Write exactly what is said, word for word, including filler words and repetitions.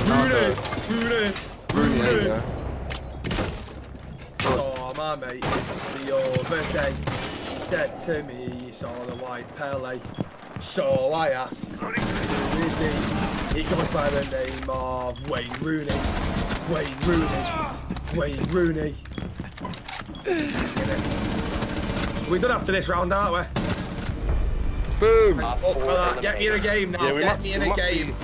Rooney, Rooney, Rooney, there you go. Oh, my mate, the other day said to me he saw the white Pele. So I asked, who is he? He goes by the name of Wayne Rooney. Wayne Rooney. Wayne Rooney. We're done after this round, aren't we? Boom! Oh, for that. Get me in a game now. Yeah, we Get must, me in we a must game. Be,